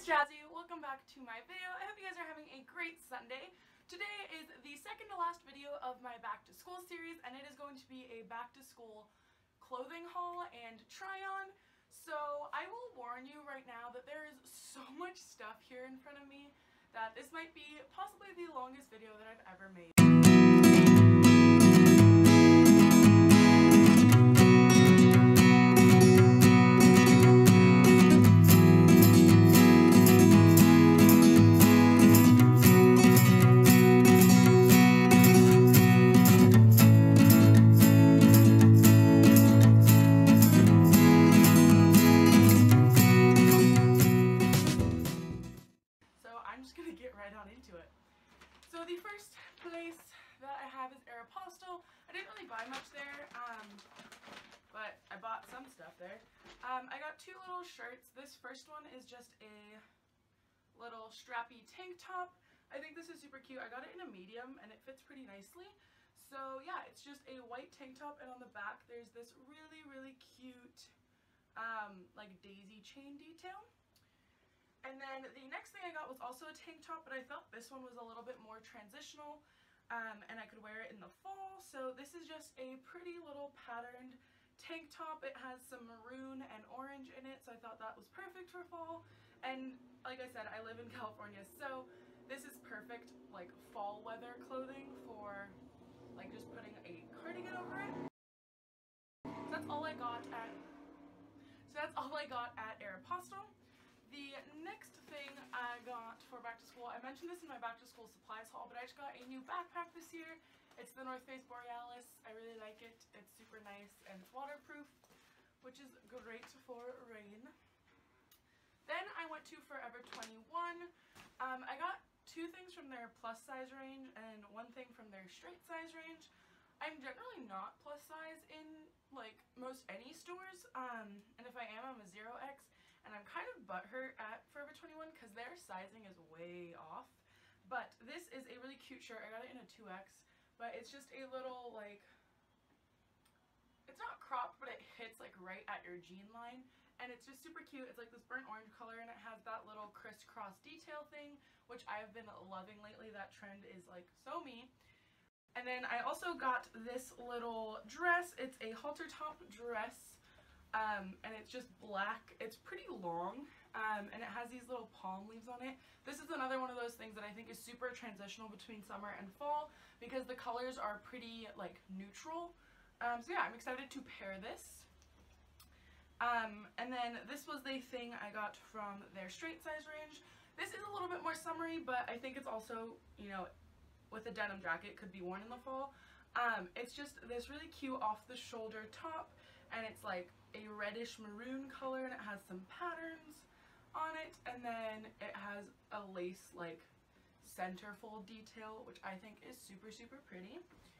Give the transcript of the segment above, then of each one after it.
it's Jazzy. Welcome back to my video. I hope you guys are having a great Sunday. Today is the second to last video of my back to school series, and it is going to be a back to school clothing haul and try on. So I will warn you right now that there is so much stuff here in front of me that this might be possibly the longest video that I've ever made. So the first place that I have is Aeropostale. I didn't really buy much there, but I bought some stuff there. I got two little shirts. This first one is just a little strappy tank top. I think this is super cute. I got it in a medium and it fits pretty nicely. So yeah, it's just a white tank top, and on the back there's this really cute like daisy chain detail. And then the next thing I got was also a tank top, but I thought this one was a little bit more transitional, and I could wear it in the fall. So this is just a pretty little patterned tank top. It has some maroon and orange in it, so I thought that was perfect for fall. And like I said, I live in California, so this is perfect like fall weather clothing for like just putting a cardigan over it. So that's all I got at Aeropostale. The next thing I got for back to school, I mentioned this in my back to school supplies haul, but I just got a new backpack this year. It's the North Face Borealis. I really like it. It's super nice and it's waterproof, which is great for rain. Then I went to Forever 21. I got two things from their plus size range and one thing from their straight size range. I'm generally not plus size in like most any stores, and if I am, I'm a 0X. And I'm kind of butthurt at Forever 21 because their sizing is way off. But this is a really cute shirt. I got it in a 2X, but it's just a little like, it's not cropped, but it hits like right at your jean line. And it's just super cute. It's like this burnt orange color, and it has that little crisscross detail thing, which I've been loving lately. That trend is like so me. And then I also got this little dress. It's a halter top dress. And it's just black. It's pretty long, and it has these little palm leaves on it. This is another one of those things that I think is super transitional between summer and fall because the colors are pretty like neutral. So yeah, I'm excited to pair this. And then this was the thing I got from their straight size range. This is a little bit more summery, but I think it's also, you know, with a denim jacket, could be worn in the fall. It's just this really cute off the shoulder top, and it's like a reddish maroon color, and it has some patterns on it, and then it has a lace like centerfold detail, which I think is super pretty.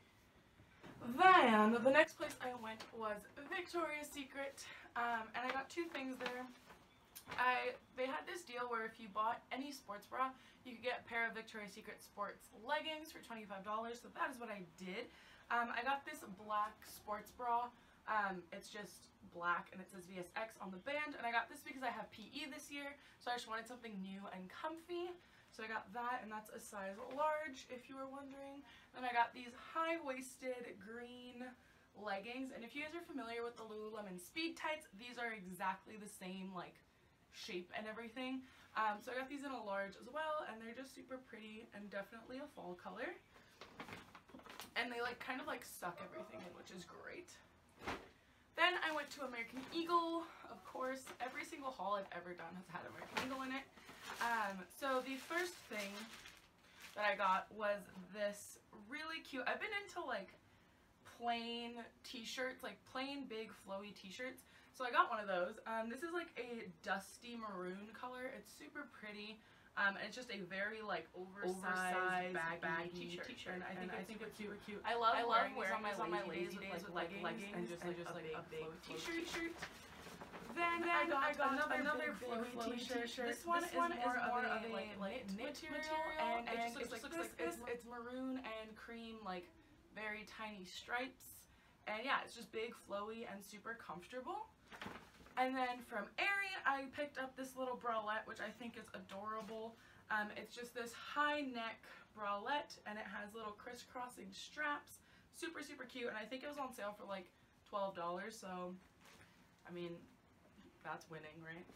Then the next place I went was Victoria's Secret, and I got two things there. They had this deal where if you bought any sports bra, you could get a pair of Victoria's Secret sports leggings for $25, so that is what I did. I got this black sports bra. It's just black and it says VSX on the band, and I got this because I have PE this year, so I just wanted something new and comfy. So I got that, and that's a size large if you were wondering. Then I got these high-waisted green leggings, and if you guys are familiar with the Lululemon Speed Tights, these are exactly the same like shape and everything. So I got these in a large as well, and they're just super pretty and definitely a fall color. And they like kind of like suck everything in, which is great. Then I went to American Eagle. Of course, every single haul I've ever done has had American Eagle in it. So the first thing that I got was this really cute, I've been into like plain t-shirts, like plain big flowy t-shirts. So I got one of those. This is like a dusty maroon color. It's super pretty. And it's just a very like oversized baggy t-shirt, and I think it's super cute. I love wearing these on my lazy days with like leggings and just like a big t-shirt. Then I got another flowy t-shirt. This one is more of a like knit material, and it just looks like this. It's maroon and cream, like very tiny stripes, and yeah, it's just big, flowy, and super comfortable. And then from Aerie, I picked up this little bralette, which I think is adorable. It's just this high neck bralette, and it has little crisscrossing straps. Super, super cute, and I think it was on sale for like $12, so, I mean, that's winning, right?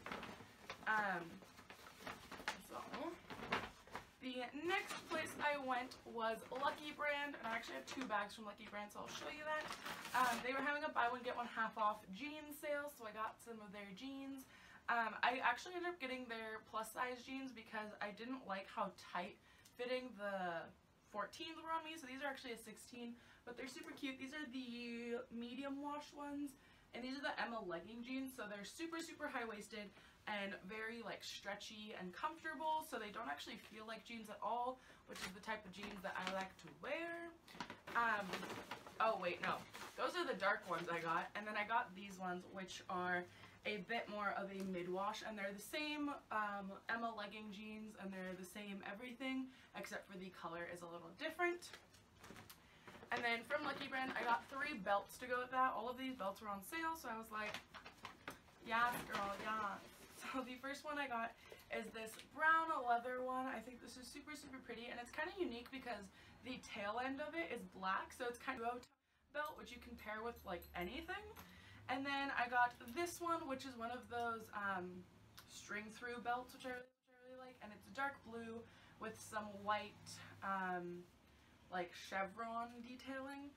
So, the next place I went was Lucky Brand, and I actually have 2 bags from Lucky Brand, so I'll show you that. They were having a buy one get one half off jeans sale, so I got some of their jeans. I actually ended up getting their plus size jeans because I didn't like how tight fitting the 14s were on me, so these are actually a 16, but they're super cute. These are the medium wash ones, and these are the Emma legging jeans, so they're super, super high-waisted and very like stretchy and comfortable, so they don't actually feel like jeans at all, which is the type of jeans that I like to wear. Oh wait, no, those are the dark ones I got, and then I got these ones, which are a bit more of a mid-wash, and they're the same Emma legging jeans, and they're the same everything, except for the color is a little different. And then from Lucky Brand, I got 3 belts to go with that. All of these belts were on sale, so I was like, yes, girl, yes. So the first one I got is this brown leather one. I think this is super, super pretty, and it's kind of unique because the tail end of it is black, so it's kind of a belt, which you can pair with like anything. And then I got this one, which is one of those string through belts, which I really like, and it's dark blue with some white like chevron detailing.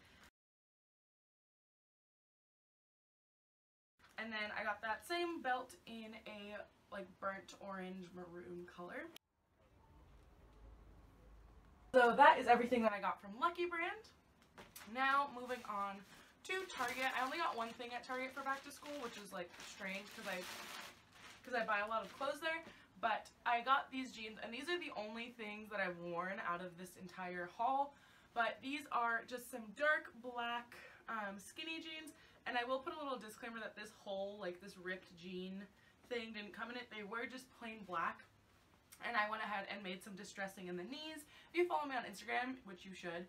And then I got that same belt in a like burnt orange maroon color. So that is everything that I got from Lucky Brand. Now moving on to Target. I only got one thing at Target for back to school, which is like strange because I buy a lot of clothes there. But I got these jeans, and these are the only things that I've worn out of this entire haul. But these are just some dark black skinny jeans, and I will put a little disclaimer that this whole like this ripped jean thing didn't come in it. They were just plain black, and I went ahead and made some distressing in the knees. If you follow me on Instagram, which you should,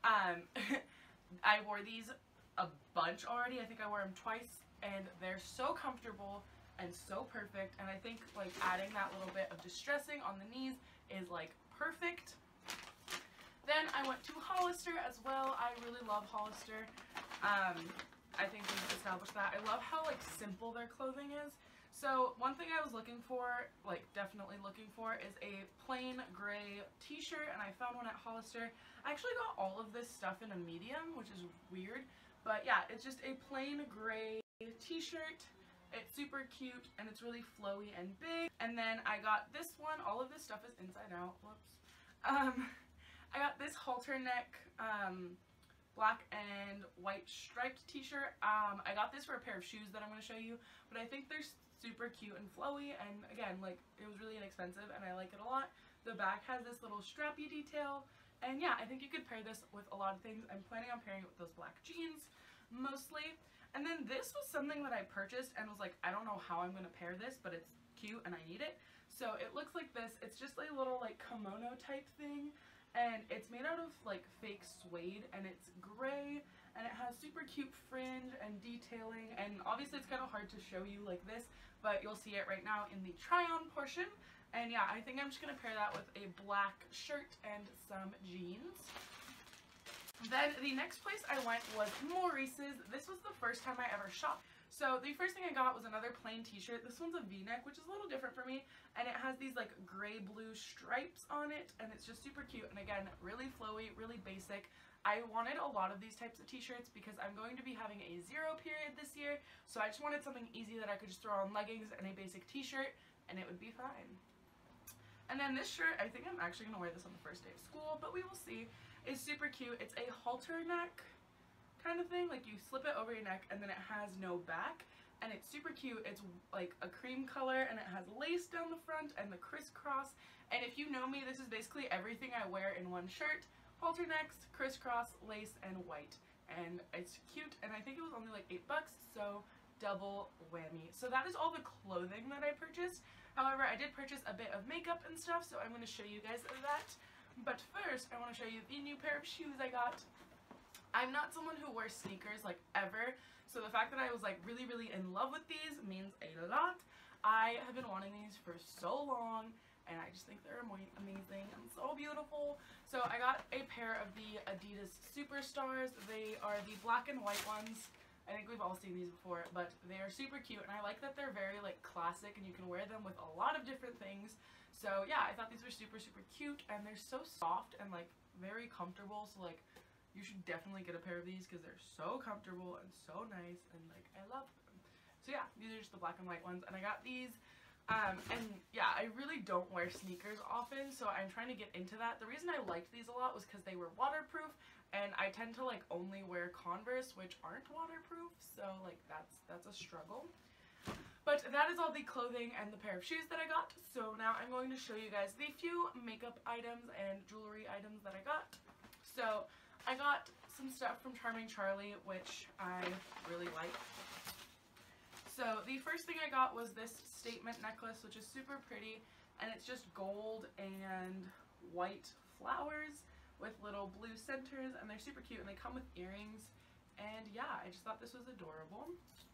I wore these a bunch already. I think I wore them twice, and they're so comfortable and so perfect, and I think like adding that little bit of distressing on the knees is like perfect. Then I went to Hollister as well. I really love Hollister. I think we've established that. I love how like simple their clothing is. So one thing I was looking for, like definitely looking for, is a plain gray t-shirt, and I found one at Hollister. I actually got all of this stuff in a medium, which is weird. But yeah, it's just a plain gray t-shirt. It's super cute, and it's really flowy and big. And then I got this one. All of this stuff is inside out. Whoops. I got this halter neck black and white striped t-shirt. I got this for a pair of shoes that I'm going to show you, but I think they're super cute and flowy, and again, like, it was really inexpensive, and I like it a lot. The back has this little strappy detail, and yeah, I think you could pair this with a lot of things. I'm planning on pairing it with those black jeans, mostly. And then this was something that I purchased and was like, I don't know how I'm going to pair this, but it's cute and I need it. So it looks like this. It's just a little like kimono type thing, and it's made out of like fake suede, and it's gray, and it has super cute fringe and detailing, and obviously it's kind of hard to show you like this, but you'll see it right now in the try on portion. And yeah, I think I'm just going to pair that with a black shirt and some jeans. Then the next place I went was Maurice's. This was the first time I ever shopped. So the first thing I got was another plain t-shirt. This one's a v-neck, which is a little different for me, and it has these like gray-blue stripes on it, and it's just super cute, and again, really flowy, really basic. I wanted a lot of these types of t-shirts because I'm going to be having a zero period this year, so I just wanted something easy that I could just throw on leggings and a basic t-shirt, and it would be fine. And then this shirt, I think I'm actually going to wear this on the first day of school, but we will see. It's super cute. It's a halter neck kind of thing. Like, you slip it over your neck, and then it has no back, and it's super cute. It's like a cream color, and it has lace down the front and the crisscross. And if you know me, this is basically everything I wear in one shirt. Halter necks, crisscross, lace, and white. And it's cute, and I think it was only like $8, so double whammy. So that is all the clothing that I purchased. However, I did purchase a bit of makeup and stuff, so I'm going to show you guys that. But first, I want to show you the new pair of shoes I got I'm not someone who wears sneakers like ever, so the fact that I was like really in love with these means a lot. I have been wanting these for so long, and I just think they're amazing and so beautiful. So I got a pair of the Adidas Superstars. They are the black and white ones. I think we've all seen these before, but they are super cute, and I like that they're very like classic and you can wear them with a lot of different things. So yeah, I thought these were super cute, and they're so soft and like very comfortable, so like you should definitely get a pair of these because they're so comfortable and so nice, and like I love them. So yeah, these are just the black and white ones, and I got these. And yeah, I really don't wear sneakers often, so I'm trying to get into that. The reason I liked these a lot was because they were waterproof, and I tend to like only wear Converse, which aren't waterproof, so like that's a struggle. But that is all the clothing and the pair of shoes that I got. So now I'm going to show you guys the few makeup items and jewelry items that I got. So I got some stuff from Charming Charlie, which I really like. So the first thing I got was this statement necklace, which is super pretty, and it's just gold and white flowers with little blue centers, and they're super cute, and they come with earrings. And yeah, I just thought this was adorable.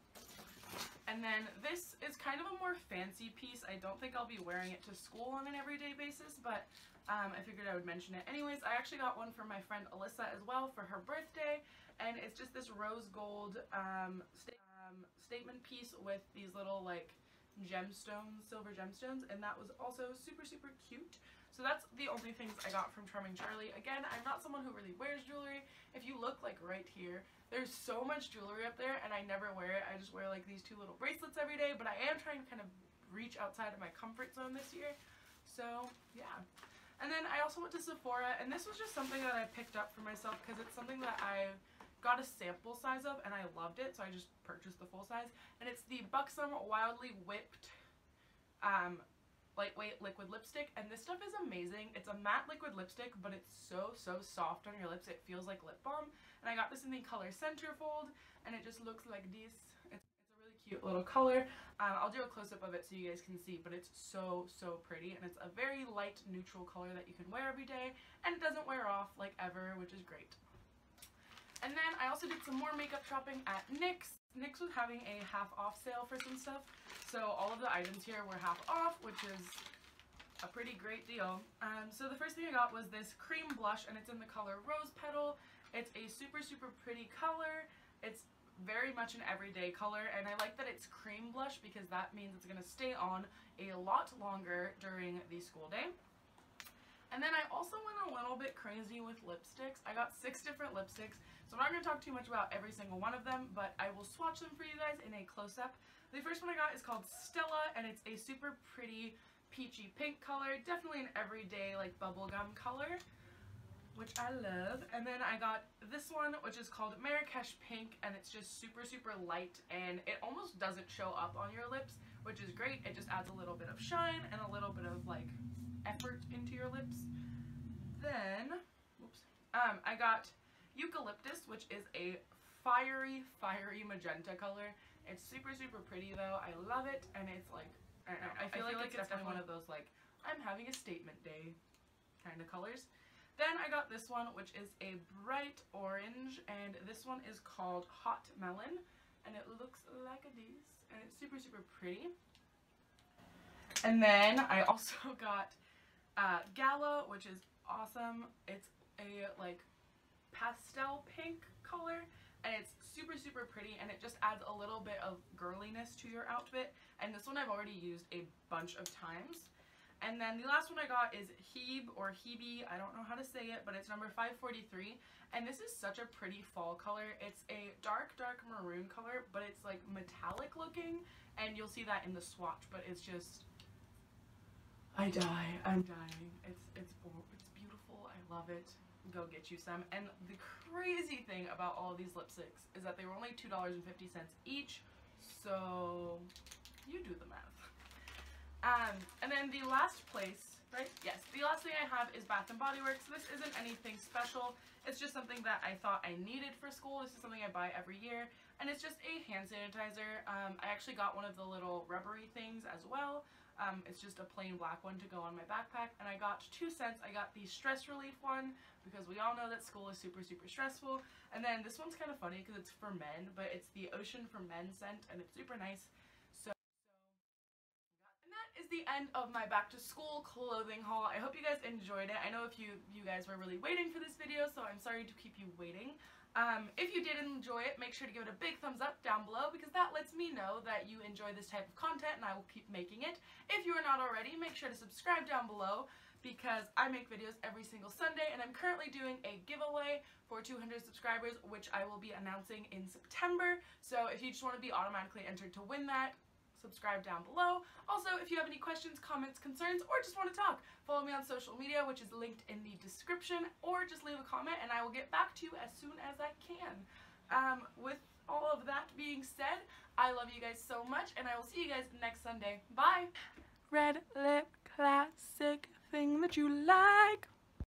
And then this is kind of a more fancy piece. I don't think I'll be wearing it to school on an everyday basis, but I figured I would mention it anyways. I actually got one for my friend Alyssa as well for her birthday, and it's just this rose gold statement piece with these little like gemstones, silver gemstones, and that was also super cute. So that's the only things I got from Charming Charlie. Again, I'm not someone who really wears jewelry. If you look like right here, there's so much jewelry up there, and I never wear it. I just wear like these two little bracelets every day, but I am trying to kind of reach outside of my comfort zone this year. So yeah. And then I also went to Sephora, and this was just something that I picked up for myself because it's something that I got a sample size of and I loved it, so I just purchased the full size. And it's the Buxom Wildly Whipped lightweight liquid lipstick, and this stuff is amazing. It's a matte liquid lipstick, but it's so soft on your lips. It feels like lip balm. And I got this in the color Centerfold, and it just looks like this. It's a really cute little color. I'll do a close-up of it so you guys can see, but it's so pretty, and it's a very light neutral color that you can wear every day, and it doesn't wear off like ever, which is great. And then I also did some more makeup shopping at NYX. NYX was having a half off sale for some stuff, so all of the items here were half off, which is a pretty great deal. So the first thing I got was this cream blush, and it's in the color Rose Petal. It's a super pretty color. It's very much an everyday color, and I like that it's cream blush because that means it's going to stay on a lot longer during the school day. And then I also went a little bit crazy with lipsticks. I got 6 different lipsticks, so I'm not going to talk too much about every single one of them, but I will swatch them for you guys in a close-up. The first one I got is called Stella, and it's a super pretty peachy pink color. Definitely an everyday like bubblegum color, which I love. And then I got this one, which is called Marrakesh Pink, and it's just super light, and it almost doesn't show up on your lips, which is great. It just adds a little bit of shine and a little bit of like effort into your lips. Then, I got Eucalyptus, which is a fiery magenta color. It's super pretty though. I love it, and it's like, I don't know, I feel like it's definitely one of those like, I'm having a statement day kind of colors. Then I got this one, which is a bright orange, and this one is called Hot Melon, and it looks like a this, and it's super pretty. And then I also got Gala, which is awesome. It's a like pastel pink color, and it's super pretty, and it just adds a little bit of girliness to your outfit. And this one I've already used a bunch of times. And then the last one I got is Hebe, or Hebe, I don't know how to say it, but it's number 543, and this is such a pretty fall color. It's a dark maroon color, but it's like metallic looking, and you'll see that in the swatch, but it's just, I'm dying. It's beautiful. I love it. Go get you some. And the crazy thing about all of these lipsticks is that they were only $2.50 each, so you do the math. And then the last place, right? Yes, the last thing I have is Bath & Body Works. This isn't anything special. It's just something that I thought I needed for school. This is something I buy every year, and it's just a hand sanitizer. I actually got one of the little rubbery things as well. It's just a plain black one to go on my backpack, and I got 2 scents. I got the stress relief one because we all know that school is super stressful, and then this one's kind of funny because it's for men, but it's the Ocean for Men scent, and it's super nice. So and that is the end of my back to school clothing haul. I hope you guys enjoyed it. I know if you guys were really waiting for this video, so I'm sorry to keep you waiting. If you did enjoy it, make sure to give it a big thumbs up down below because that lets me know that you enjoy this type of content and I will keep making it. If you are not already, make sure to subscribe down below because I make videos every single Sunday, and I'm currently doing a giveaway for 200 subscribers, which I will be announcing in September. So if you just want to be automatically entered to win that, subscribe down below. Also, if you have any questions, comments, concerns, or just want to talk, follow me on social media, which is linked in the description, or just leave a comment and I will get back to you as soon as I can. With all of that being said, I love you guys so much, and I will see you guys next Sunday. Bye! Red lip classic thing that you like.